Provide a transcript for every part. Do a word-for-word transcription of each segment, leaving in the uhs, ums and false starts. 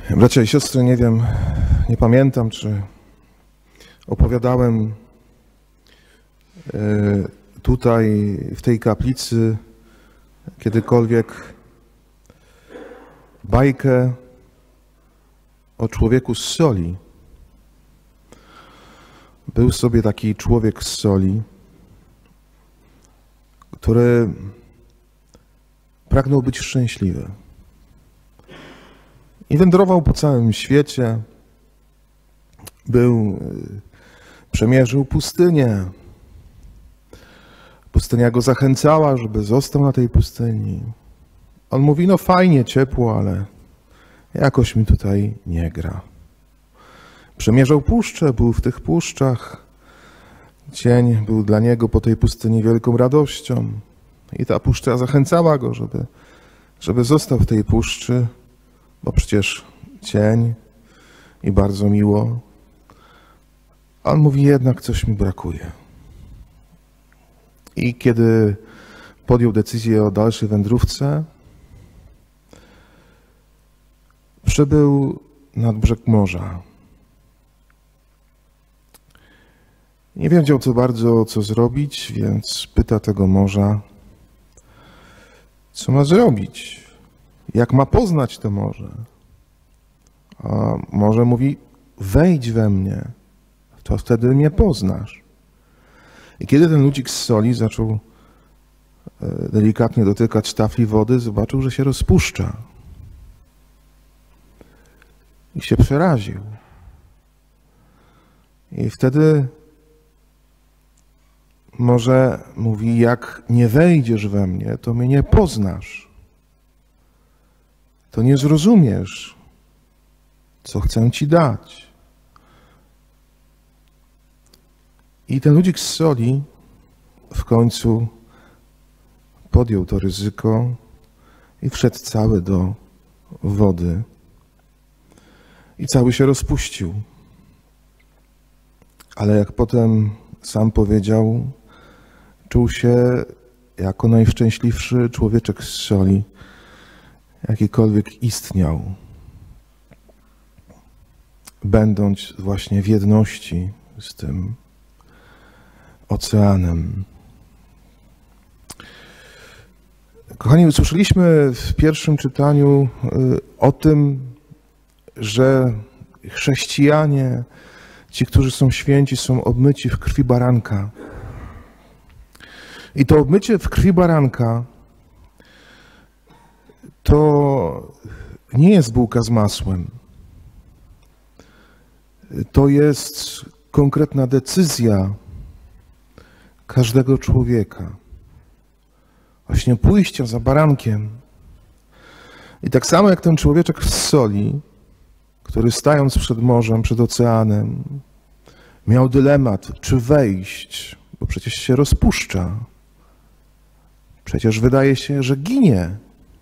Bracia i siostry, nie wiem, nie pamiętam, czy opowiadałem tutaj, w tej kaplicy, kiedykolwiek bajkę o człowieku z soli. Był sobie taki człowiek z soli, który pragnął być szczęśliwy. I wędrował po całym świecie, był, przemierzył pustynię. Pustynia go zachęcała, żeby został na tej pustyni. On mówi, no fajnie, ciepło, ale jakoś mi tutaj nie gra. Przemierzał puszczę, był w tych puszczach. Cień był dla niego po tej pustyni wielką radością. I ta puszcza zachęcała go, żeby, żeby został w tej puszczy, bo przecież cień i bardzo miło. A on mówi, jednak coś mi brakuje. I kiedy podjął decyzję o dalszej wędrówce, przybył nad brzeg morza. Nie wiedział co bardzo, co zrobić, więc pyta tego morza, co ma zrobić, jak ma poznać to morze. A morze mówi, wejdź we mnie, to wtedy mnie poznasz. I kiedy ten ludzik z soli zaczął delikatnie dotykać tafli wody, zobaczył, że się rozpuszcza. I się przeraził. I wtedy morze mówi, jak nie wejdziesz we mnie, to mnie nie poznasz. To nie zrozumiesz, co chcę ci dać. I ten ludzik z soli w końcu podjął to ryzyko i wszedł cały do wody. I cały się rozpuścił. Ale jak potem sam powiedział, czuł się jako najszczęśliwszy człowieczek z soli, jakikolwiek istniał, będąc właśnie w jedności z tym oceanem. Kochani, usłyszeliśmy w pierwszym czytaniu o tym, że chrześcijanie, ci, którzy są święci, są obmyci w krwi baranka. I to obmycie w krwi baranka to nie jest bułka z masłem. To jest konkretna decyzja każdego człowieka. Właśnie pójścia za barankiem. I tak samo jak ten człowieczek z soli, który stając przed morzem, przed oceanem, miał dylemat, czy wejść, bo przecież się rozpuszcza. Przecież wydaje się, że ginie.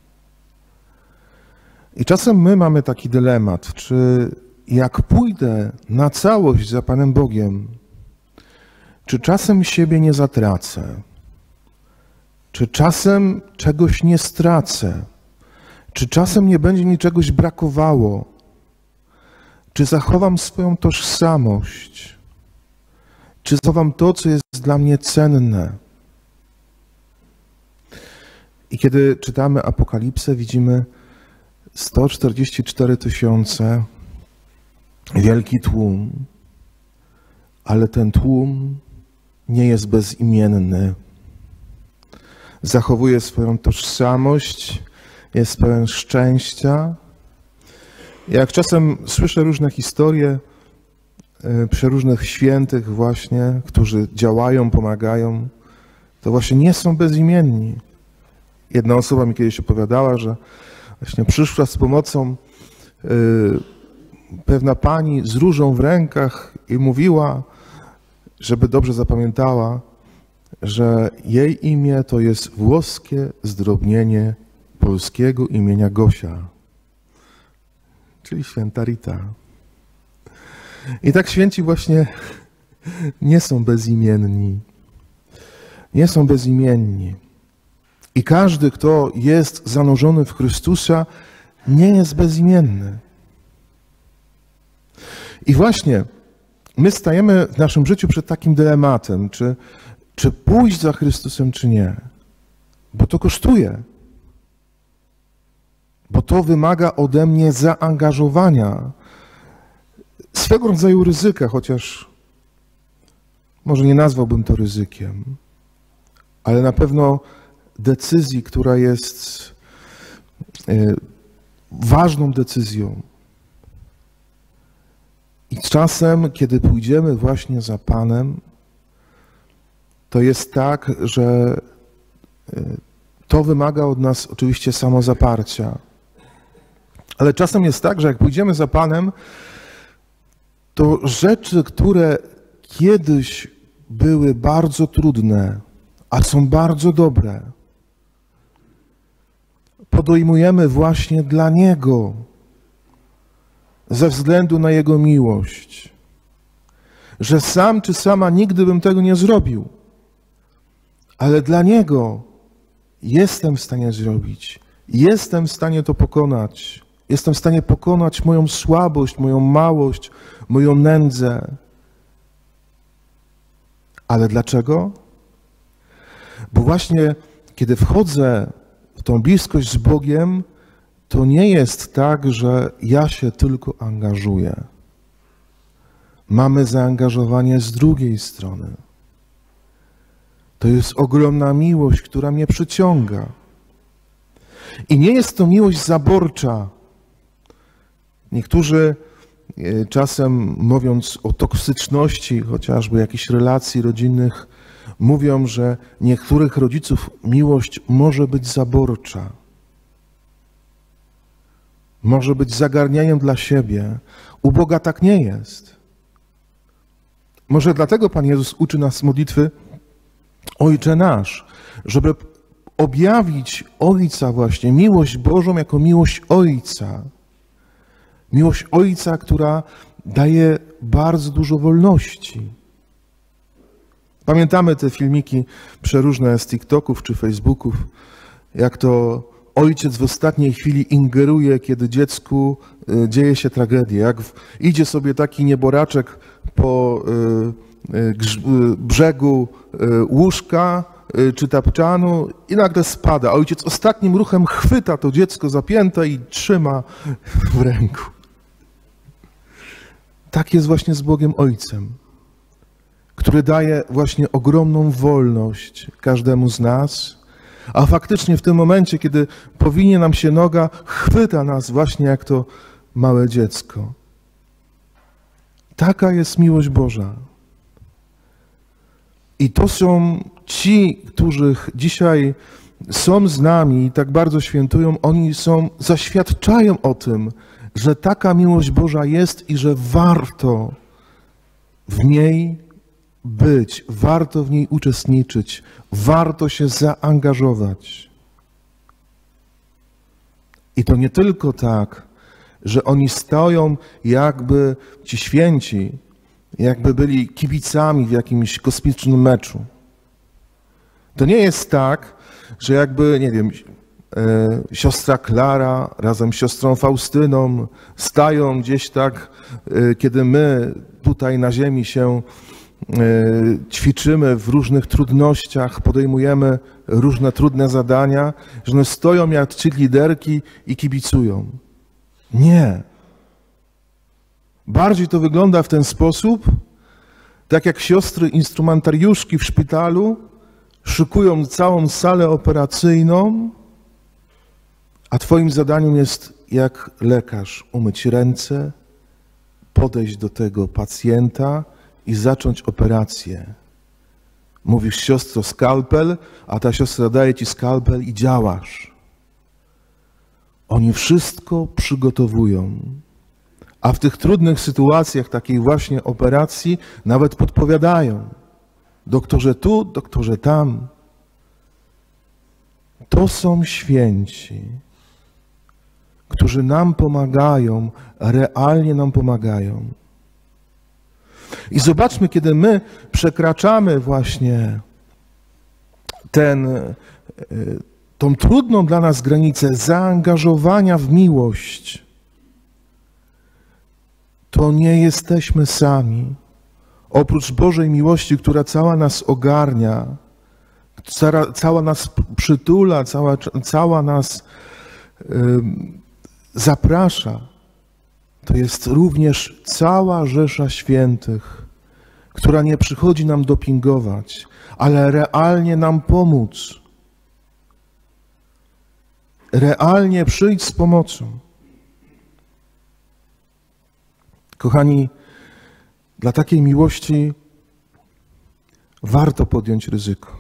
I czasem my mamy taki dylemat, czy jak pójdę na całość za Panem Bogiem, czy czasem siebie nie zatracę? Czy czasem czegoś nie stracę? Czy czasem nie będzie mi czegoś brakowało? Czy zachowam swoją tożsamość? Czy zachowam to, co jest dla mnie cenne? I kiedy czytamy Apokalipsę, widzimy sto czterdzieści cztery tysiące, wielki tłum, ale ten tłum nie jest bezimienny. Zachowuje swoją tożsamość, jest pełen szczęścia. Jak czasem słyszę różne historie przeróżnych świętych właśnie, którzy działają, pomagają, to właśnie nie są bezimienni. Jedna osoba mi kiedyś opowiadała, że właśnie przyszła z pomocą yy, pewna pani z różą w rękach i mówiła, żeby dobrze zapamiętała, że jej imię to jest włoskie zdrobnienie polskiego imienia Gosia, czyli święta Rita. I tak święci właśnie nie są bezimienni. Nie są bezimienni. I każdy, kto jest zanurzony w Chrystusa, nie jest bezimienny. I właśnie my stajemy w naszym życiu przed takim dylematem, czy, czy pójść za Chrystusem, czy nie. Bo to kosztuje. Bo to wymaga ode mnie zaangażowania, swego rodzaju ryzyka, chociaż może nie nazwałbym to ryzykiem, ale na pewno decyzji, która jest ważną decyzją. I czasem, kiedy pójdziemy właśnie za Panem, to jest tak, że to wymaga od nas oczywiście samozaparcia. Ale czasem jest tak, że jak pójdziemy za Panem, to rzeczy, które kiedyś były bardzo trudne, a są bardzo dobre, podejmujemy właśnie dla Niego, ze względu na Jego miłość. Że sam czy sama nigdy bym tego nie zrobił, ale dla Niego jestem w stanie zrobić. Jestem w stanie to pokonać. Jestem w stanie pokonać moją słabość, moją małość, moją nędzę. Ale dlaczego? Bo właśnie kiedy wchodzę w tą bliskość z Bogiem, to nie jest tak, że ja się tylko angażuję. Mamy zaangażowanie z drugiej strony. To jest ogromna miłość, która mnie przyciąga. I nie jest to miłość zaborcza. Niektórzy czasem, mówiąc o toksyczności chociażby jakichś relacji rodzinnych, mówią, że niektórych rodziców miłość może być zaborcza. Może być zagarnianiem dla siebie. U Boga tak nie jest. Może dlatego Pan Jezus uczy nas modlitwy Ojcze nasz, żeby objawić Ojca właśnie, miłość Bożą jako miłość Ojca. Miłość Ojca, która daje bardzo dużo wolności. Pamiętamy te filmiki przeróżne z TikToków czy Facebooków, jak to ojciec w ostatniej chwili ingeruje, kiedy dziecku dzieje się tragedia. Jak idzie sobie taki nieboraczek po brzegu łóżka czy tapczanu i nagle spada. Ojciec ostatnim ruchem chwyta to dziecko zapięte i trzyma w ręku. Tak jest właśnie z Bogiem Ojcem, który daje właśnie ogromną wolność każdemu z nas, a faktycznie w tym momencie, kiedy powinie nam się noga, chwyta nas właśnie jak to małe dziecko. Taka jest miłość Boża. I to są ci, których dzisiaj są z nami i tak bardzo świętują, oni są, zaświadczają o tym, że taka miłość Boża jest i że warto w niej być, warto w niej uczestniczyć, warto się zaangażować. I to nie tylko tak, że oni stoją jakby ci święci, jakby byli kibicami w jakimś kosmicznym meczu. To nie jest tak, że jakby, nie wiem, e, siostra Klara razem z siostrą Faustyną stają gdzieś tak, e, kiedy my tutaj na ziemi się e, ćwiczymy w różnych trudnościach, podejmujemy różne trudne zadania, że one stoją jak trzy liderki i kibicują. Nie. Bardziej to wygląda w ten sposób, tak jak siostry instrumentariuszki w szpitalu szykują całą salę operacyjną, a twoim zadaniem jest jak lekarz umyć ręce, podejść do tego pacjenta i zacząć operację. Mówisz, siostro, skalpel, a ta siostra daje ci skalpel i działasz. Oni wszystko przygotowują. A w tych trudnych sytuacjach takiej właśnie operacji nawet podpowiadają. Doktorze tu, doktorze tam. To są święci, którzy nam pomagają, realnie nam pomagają. I zobaczmy, kiedy my przekraczamy właśnie ten, tą trudną dla nas granicę zaangażowania w miłość, to nie jesteśmy sami. Oprócz Bożej miłości, która cała nas ogarnia, cała, cała nas przytula, cała, cała nas y, zaprasza, to jest również cała rzesza świętych, która nie przychodzi nam dopingować, ale realnie nam pomóc. Realnie przyjść z pomocą. Kochani, dla takiej miłości warto podjąć ryzyko.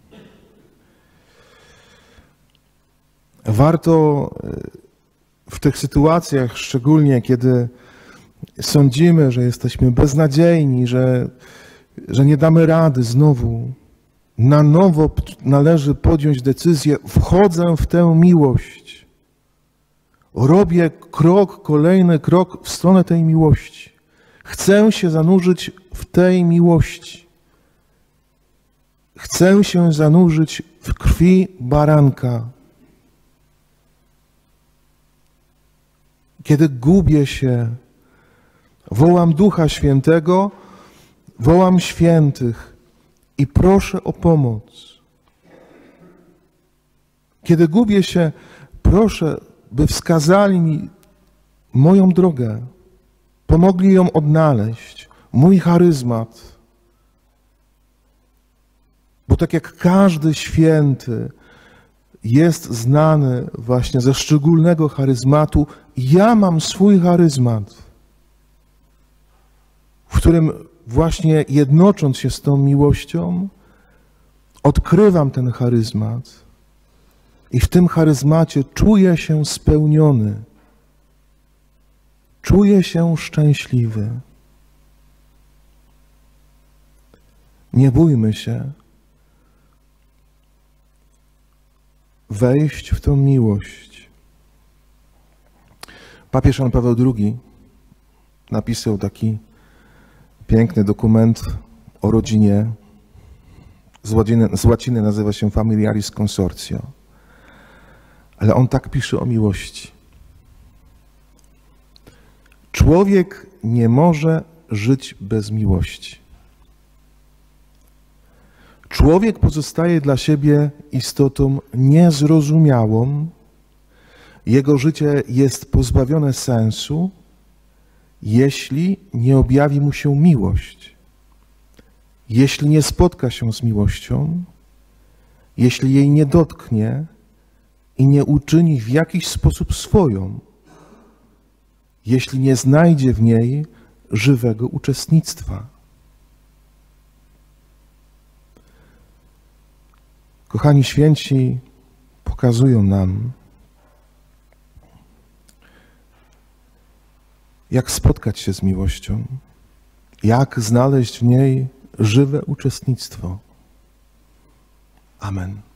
Warto w tych sytuacjach, szczególnie kiedy sądzimy, że jesteśmy beznadziejni, że, że nie damy rady znowu, na nowo należy podjąć decyzję, wchodzę w tę miłość. Robię krok, kolejny krok w stronę tej miłości. Chcę się zanurzyć w tej miłości. Chcę się zanurzyć w krwi baranka. Kiedy gubię się, wołam Ducha Świętego, wołam świętych i proszę o pomoc. Kiedy gubię się, proszę, by wskazali mi moją drogę, pomogli ją odnaleźć, mój charyzmat. Bo tak jak każdy święty jest znany właśnie ze szczególnego charyzmatu, ja mam swój charyzmat, w którym właśnie jednocząc się z tą miłością, odkrywam ten charyzmat i w tym charyzmacie czuję się spełniony, czuję się szczęśliwy. Nie bójmy się wejść w tą miłość. Papież Jan Paweł drugi napisał taki piękny dokument o rodzinie. Z łaciny, z łaciny nazywa się Familiaris Consortio. Ale on tak pisze o miłości. Człowiek nie może żyć bez miłości. Człowiek pozostaje dla siebie istotą niezrozumiałą. Jego życie jest pozbawione sensu, jeśli nie objawi mu się miłość, jeśli nie spotka się z miłością, jeśli jej nie dotknie i nie uczyni w jakiś sposób swoją, jeśli nie znajdzie w niej żywego uczestnictwa. Kochani święci pokazują nam, jak spotkać się z miłością, jak znaleźć w niej żywe uczestnictwo. Amen.